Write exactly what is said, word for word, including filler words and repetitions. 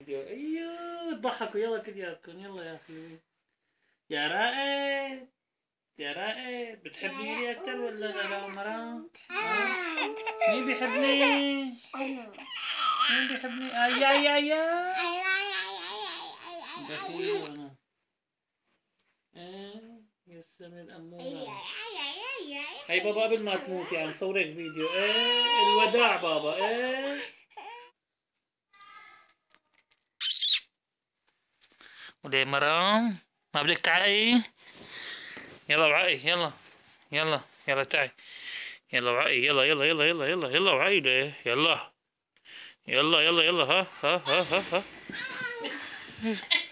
ايوه ضحكوا يلا كلياتكم يلا يا حلوين. يا رائد يا رائد بتحبني اكثر ولا غلا مرام؟ مين بيحبني؟ مين بيحبني؟ اي اي اي بخيل انا. ايه يا سنة الأمورة. هاي بابا قبل ما تموت يعني صورك فيديو. ايه الوداع بابا. ايه وليه مرام ما بدك تعي؟ يلا وعي يلا يلا يلا تعي يلا وعي يلا يلا يلا يلا يلا يلا وعي ليه يلا يلا يلا يلا ها ها ها ها, ها.